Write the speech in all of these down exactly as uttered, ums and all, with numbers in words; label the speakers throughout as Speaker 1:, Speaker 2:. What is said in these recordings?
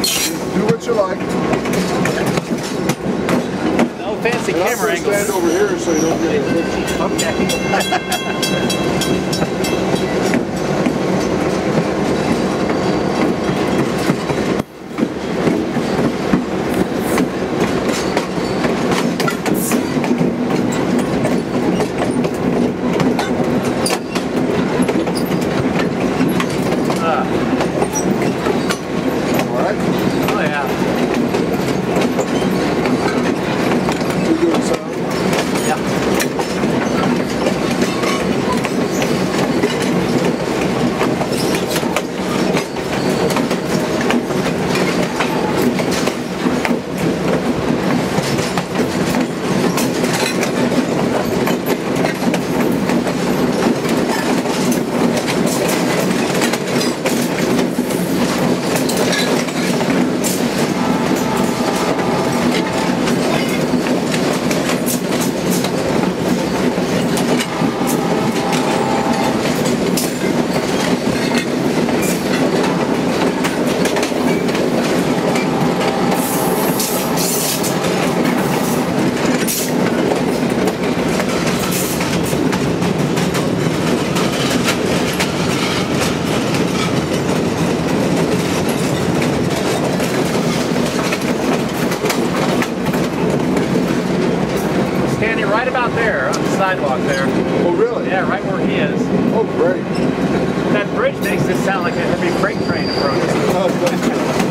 Speaker 1: Do what you like.
Speaker 2: No fancy
Speaker 1: and
Speaker 2: camera
Speaker 1: I'm
Speaker 2: angles.
Speaker 1: Stand over here so you don't get a picture.
Speaker 2: Okay. Right about there, on the sidewalk there.
Speaker 1: Oh, really?
Speaker 2: Yeah, right where he is.
Speaker 1: Oh, great.
Speaker 2: That bridge makes this sound like a heavy freight train approaching.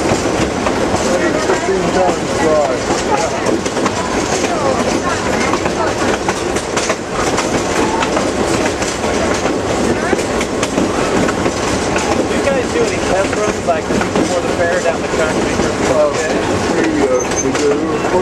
Speaker 1: fifteen tons drive.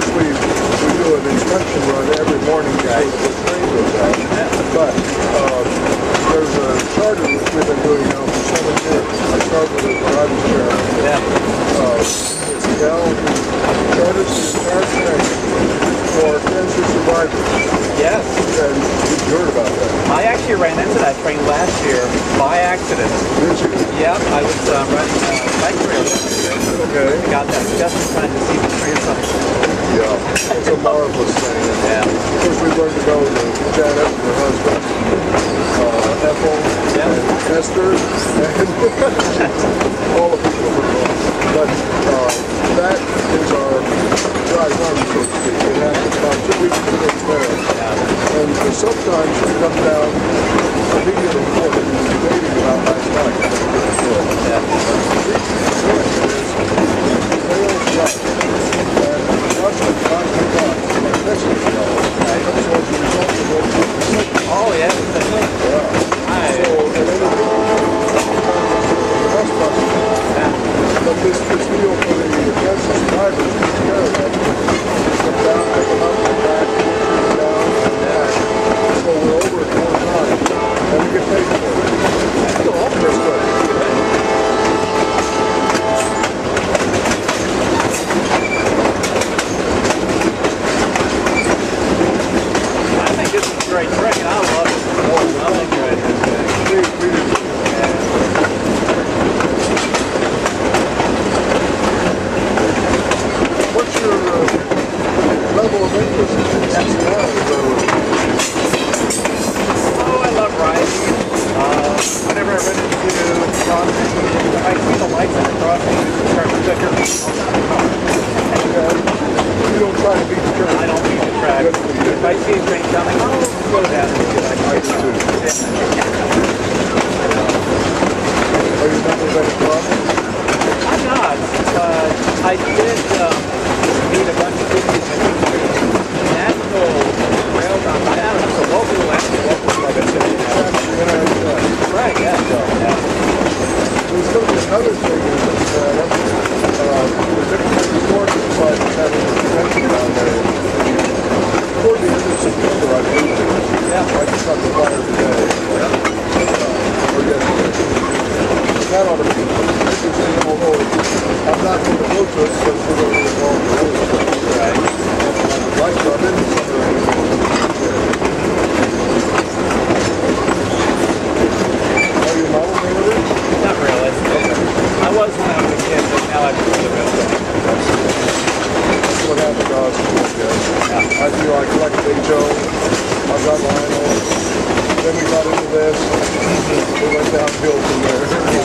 Speaker 1: course, we, we do an inspection run every morning before the train goes out. But uh, there's a charter that we've been doing now for seven years. I started with it when I was chairman.
Speaker 2: Yeah.
Speaker 1: Uh, it's now charters the entire train for cancer survivors.
Speaker 2: Yes.
Speaker 1: And you've heard about that.
Speaker 2: I actually ran into that train last year by accident.
Speaker 1: Did you?
Speaker 2: Yep, I was uh, running a bike trail last year.
Speaker 1: Okay.
Speaker 2: I got that just in time to see the train coming.
Speaker 1: Yeah, it's a marvelous thing.
Speaker 2: Yeah.
Speaker 1: Of course, we learned to go to Janet and her husband, uh, Ethel,
Speaker 2: Yeah.
Speaker 1: and Esther, and all the people who are But uh, that is our dry run, so to speak. It happens about two weeks to get there.
Speaker 2: Yeah.
Speaker 1: And uh, sometimes we come down immediately before the debating about last night.
Speaker 2: Yeah. Oh, yeah.
Speaker 1: But this, this deal for the cancer survivors is care of that. Come down, pick them up, come back, down, and back. So we're over it four times, and we get paid for it. That's good.
Speaker 2: I think this is a great train. I love it. I think it is.
Speaker 1: We, we did. What's your uh, level of interest in Keystone Ave?
Speaker 2: Oh, I love riding. Uh, whenever I run into crossing, I see the lights at the crossing, I start to check everything.
Speaker 1: Okay. You don't try to beat the train.
Speaker 2: I don't beat the track. If I see a train coming, I'll slow down and see if I can
Speaker 1: I do too. Are you members at the crossing?
Speaker 2: I'm not, but I did um, meet a bunch of people in the national rail on my out. It's a local, actually local club in City. Right, yeah. So, yeah.
Speaker 1: There's going to be another thing in this uh, uh, the different resorts inside is having a convention down there. Toward the end of September, I believe it is.
Speaker 2: Yeah.
Speaker 1: I just got the flyer today. Uh, or yesterday. That ought to be interesting, although I'm not going to go to it because we're going to be involved in other stuff.
Speaker 2: Right.
Speaker 1: I would like to. I've been to some of Are you modeling with it?
Speaker 2: Not really.
Speaker 1: Okay.
Speaker 2: I was when I was a kid, but now I've become the real thing.
Speaker 1: That's what happened to us, I guess.
Speaker 2: Yeah.
Speaker 1: I feel I collect H O. I've got Lionel. Then we got into this. We went downhill from there.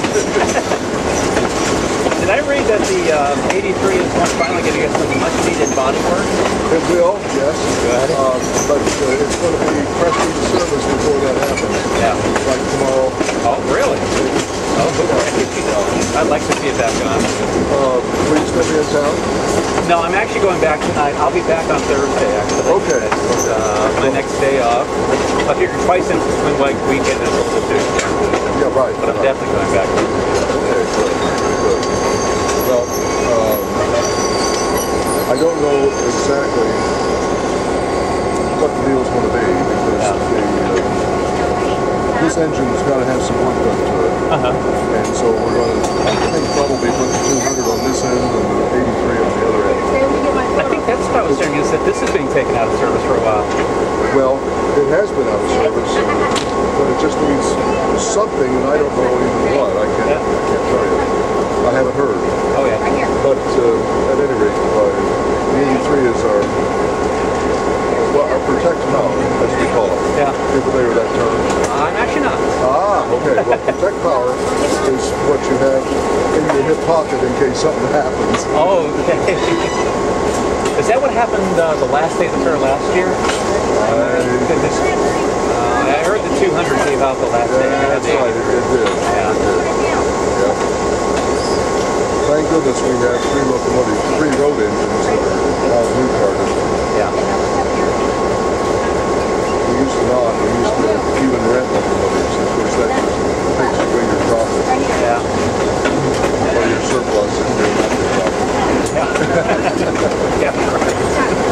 Speaker 2: Did I read that the uh, eighty-three is finally going to get some much-needed body work?
Speaker 1: It will, yes.
Speaker 2: Good.
Speaker 1: Uh, but uh, it's going to be fresh into service before that happens.
Speaker 2: Yeah.
Speaker 1: Like tomorrow.
Speaker 2: Oh, really? Oh, great. I'd like to see it back on.
Speaker 1: Uh, will you still be in town?
Speaker 2: No, I'm actually going back tonight. I'll be back on Thursday, actually.
Speaker 1: Okay.
Speaker 2: It's uh, my next day off. I figured twice in between like weekend and a little bit.
Speaker 1: Yeah, right.
Speaker 2: But I'm
Speaker 1: right.
Speaker 2: definitely going back.
Speaker 1: Okay, good. Good. Well, um, I don't know exactly what the deal's going to be because
Speaker 2: Yeah.
Speaker 1: the, uh, this engine's got to have some work done to it.
Speaker 2: Uh-huh.
Speaker 1: And so we're going to, I think, probably put the two hundred on this end and the eighty-three on the other end.
Speaker 2: I think that's what I was hearing, is that this is being taken out of service for a while.
Speaker 1: Well, it has been out of service, but it just needs something, and I don't know even what. I can't,
Speaker 2: Yeah.
Speaker 1: I can't tell you. I haven't heard.
Speaker 2: Oh, yeah.
Speaker 1: But uh, at any rate, uh, the eighty-three is our, well, our protect power, as we call it.
Speaker 2: Yeah.
Speaker 1: You're familiar with that term?
Speaker 2: I'm actually not.
Speaker 1: Ah, okay. Well, protect power is what you have in your hip pocket in case something happens.
Speaker 2: Oh, okay. Is that what happened uh, the last day of the fair last year?
Speaker 1: I,
Speaker 2: Goodness. Uh, I heard the two hundred gave out the last day.
Speaker 1: yeah, that's right. It, it did.
Speaker 2: Yeah.
Speaker 1: It did. Yeah. Thank goodness we have three locomotives, three road engines that are all new carded.
Speaker 2: Yeah.
Speaker 1: We used to not. We used to even rent locomotives. Of course, that takes away your profit
Speaker 2: Yeah.
Speaker 1: or your surplus if you're not your profit.
Speaker 2: Yeah. Yeah.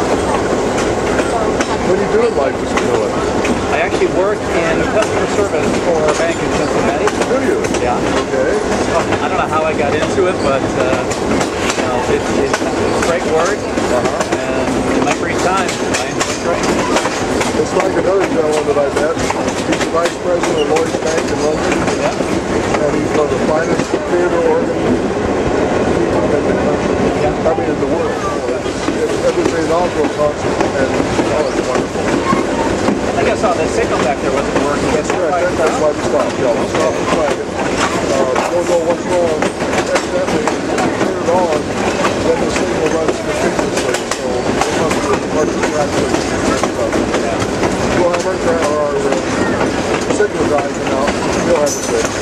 Speaker 1: what life is doing?
Speaker 2: I actually work in customer service for a bank in Cincinnati.
Speaker 1: Do you?
Speaker 2: Yeah.
Speaker 1: Okay.
Speaker 2: I don't know how I got into it, but uh, you know, it, it, it's a great work.
Speaker 1: Uh-huh.
Speaker 2: And in my free time, I enjoy training.
Speaker 1: It's like another gentleman that I met. He's the vice president of Lloyd's Bank in London.
Speaker 2: Yeah.
Speaker 1: And he's one of the finest theater organ people in the country.
Speaker 2: Yeah.
Speaker 1: I mean, in the world. It's everything also concert, and oh, it's wonderful.
Speaker 2: I guess all the signal back there wasn't working.
Speaker 1: That's correct. That, that's why we stopped. Yeah, we stopped and tried it. Uh, don't know what's wrong. Evidently, if you turn it on, then the signal runs continuously. So it must be much practice and stuff. We'll have our, our uh, signal guy come out. He'll have it fixed.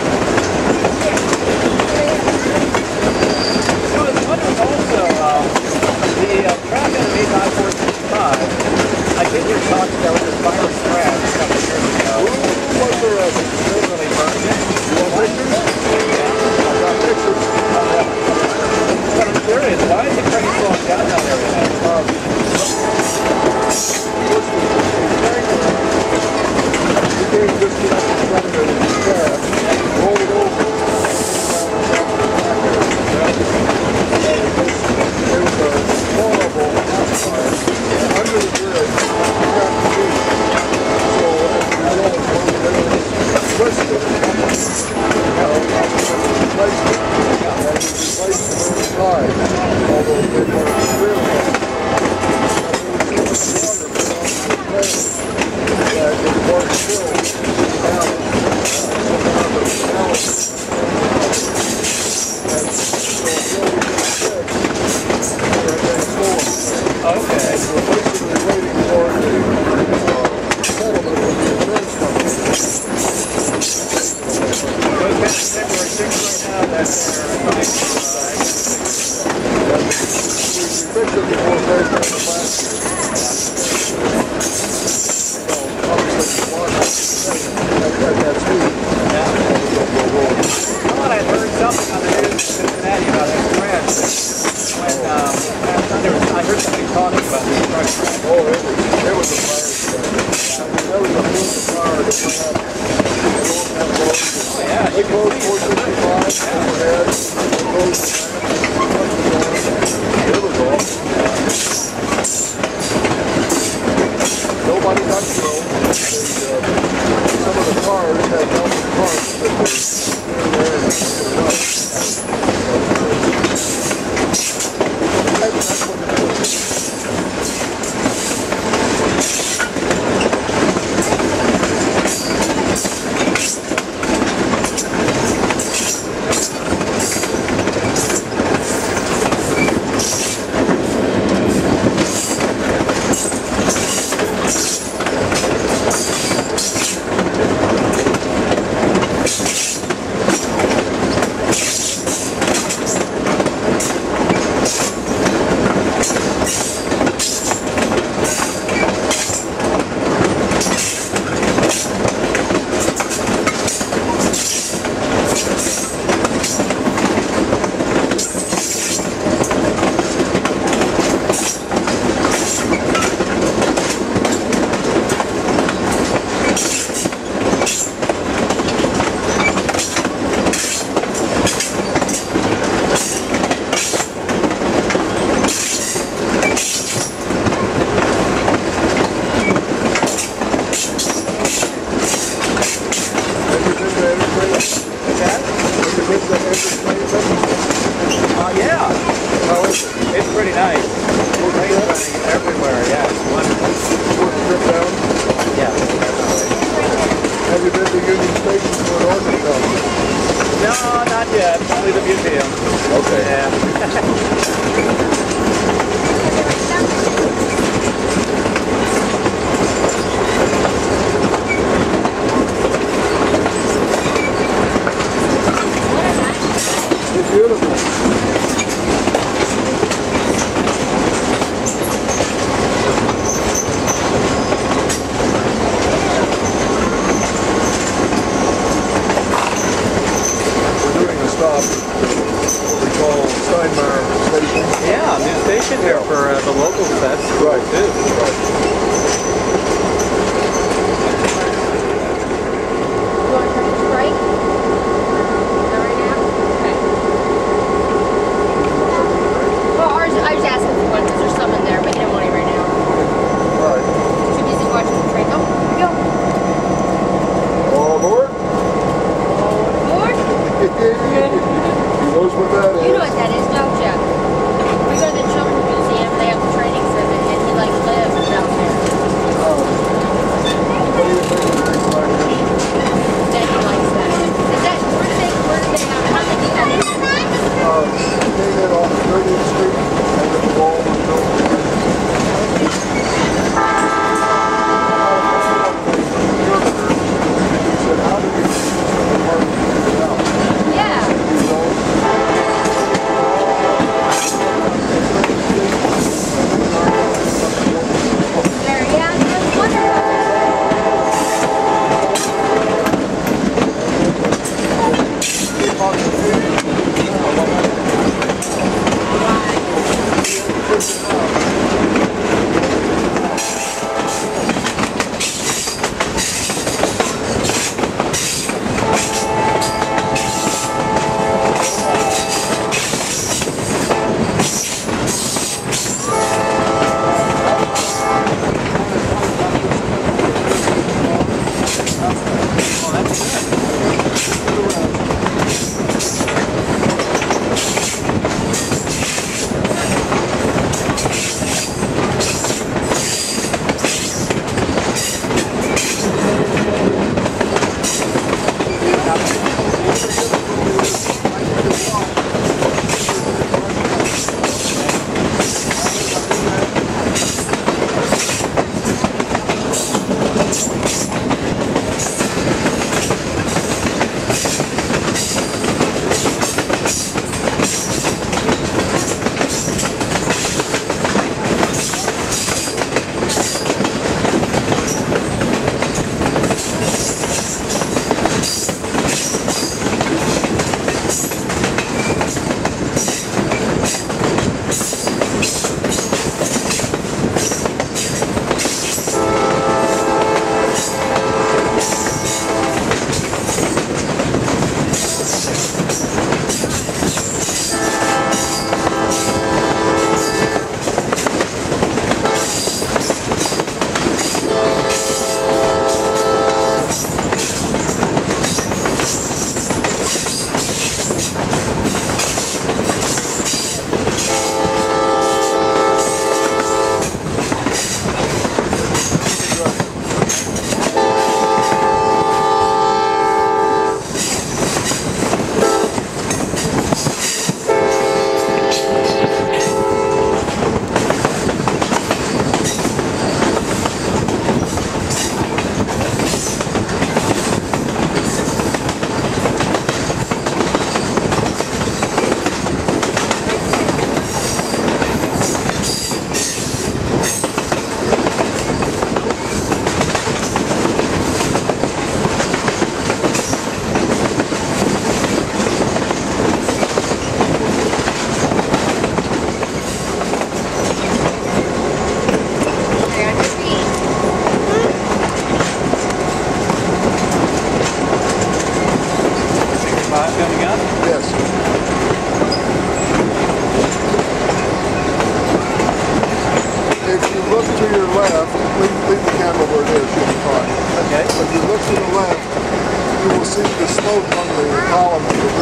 Speaker 2: So I was wondering also, um, the uh, traffic on eight nine four sixty-five, I did hear talk that there was a violent crash a couple of years ago.
Speaker 1: Ooh, what's the rest?
Speaker 2: It really burned it.
Speaker 1: You want pictures?
Speaker 2: Yeah.
Speaker 1: I got pictures.
Speaker 2: But I'm curious, why is the train slowing down that area?
Speaker 1: Um, this was the tanker. He came just get up in front of it in his cab, rolled over, it was a horrible fire under the bridge. You got to see. So as a result, it was twisted. You know, replaced it. And it replaced the other side. Although they weren't really. There was so much water put on the train that it was still down. So now the balance and so until we get fixed, everything's going.
Speaker 2: Okay.
Speaker 1: We're basically waiting for the uh, settlement with the insurance company.
Speaker 2: So it's been February sixth right now that they're coming to
Speaker 1: And we fixed it before February of last year. So obviously the water at, at that speed.
Speaker 2: Yeah. I thought I'd heard something on the news in Cincinnati about this crash. When, um, there was, I heard somebody talking about this truck crash.
Speaker 1: Oh, it was, it was a fire crash. I mean, there was a moving car that went up along that road.
Speaker 2: Oh, yeah.
Speaker 1: They closed four sixty-five overhead. They closed the it was awesome. Nobody got killed. They, uh, some of the cars had melted parts that were in there and put up. That's what it was.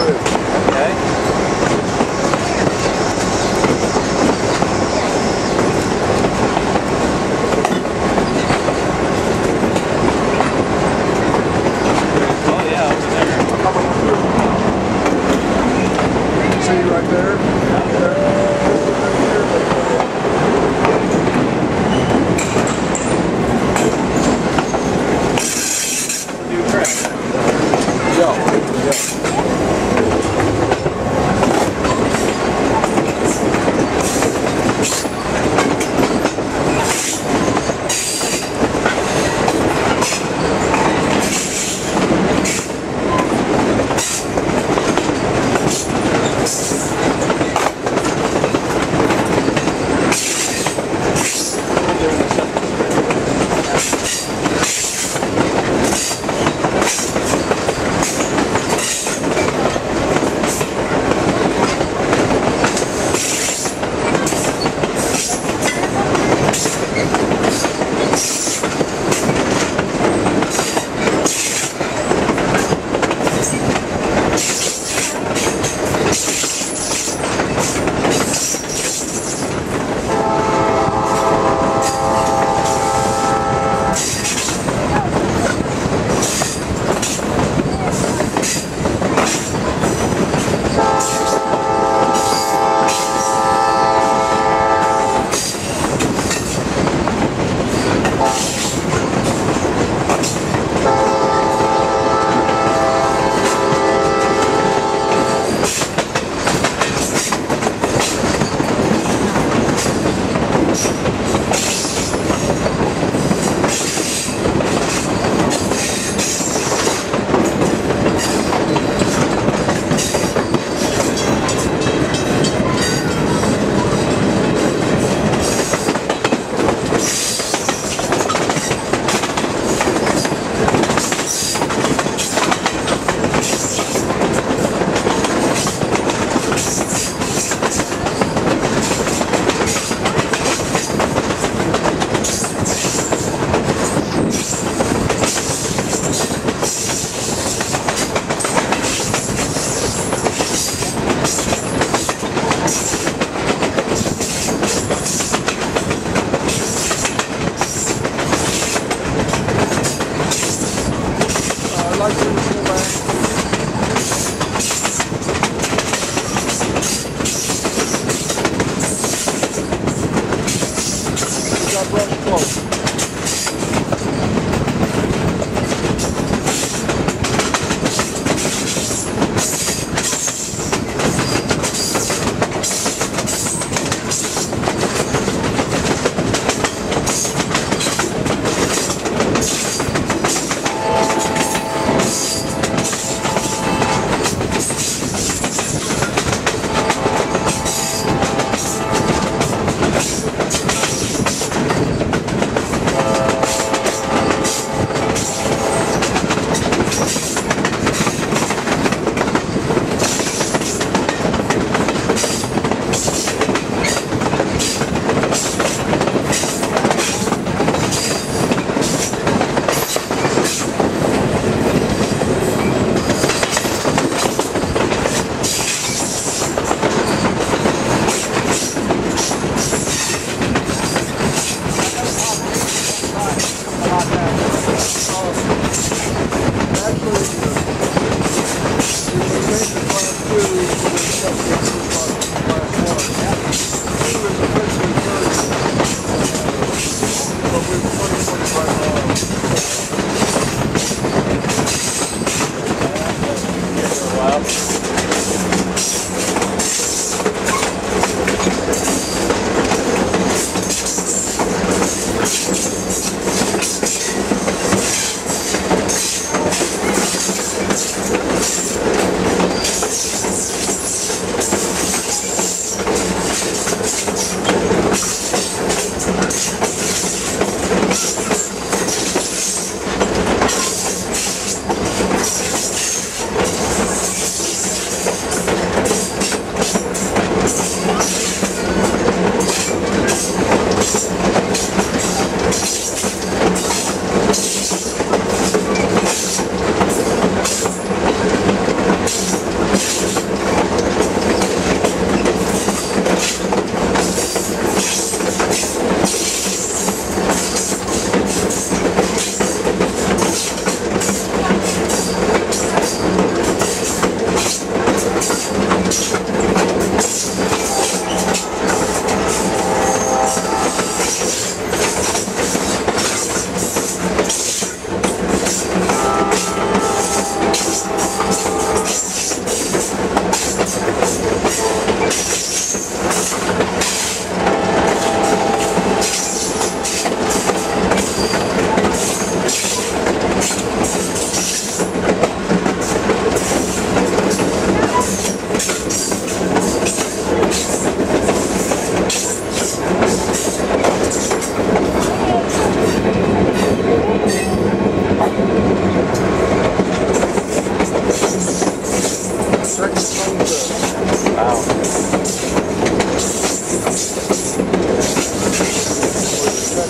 Speaker 1: too.
Speaker 2: Okay. Oh yeah, over there.
Speaker 1: See right there?
Speaker 2: New track.
Speaker 1: Yeah, yeah.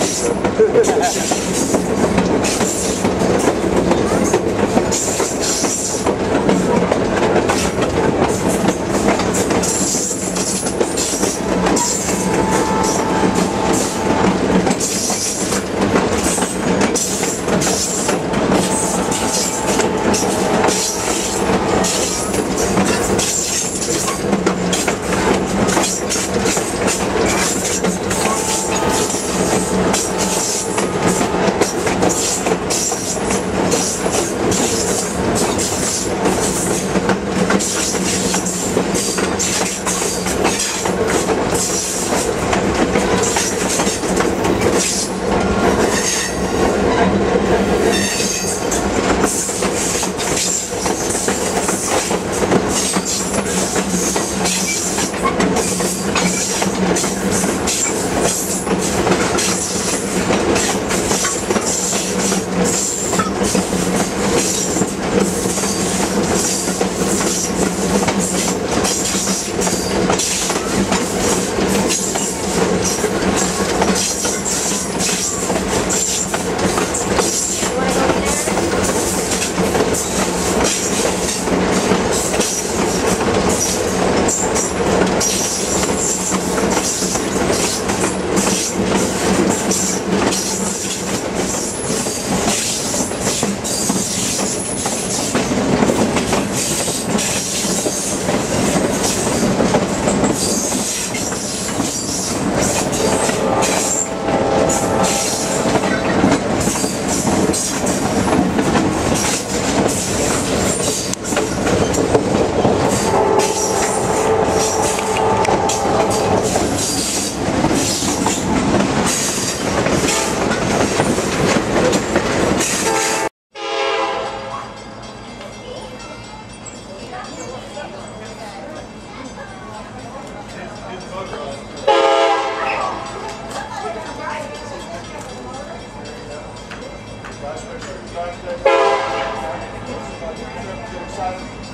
Speaker 1: Excited.